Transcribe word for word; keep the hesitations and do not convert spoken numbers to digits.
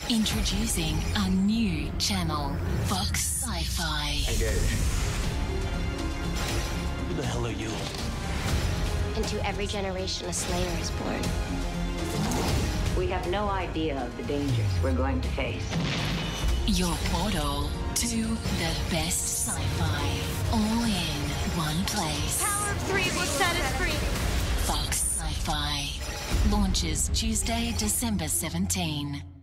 Introducing a new channel, Fox Sci-Fi. Engage. Who the hell are you? Into every generation, a slayer is born. We have no idea of the dangers we're going to face. Your portal to the best sci-fi, all in one place. Power of three will set us free. Fox Sci-Fi launches Tuesday, December seventeenth.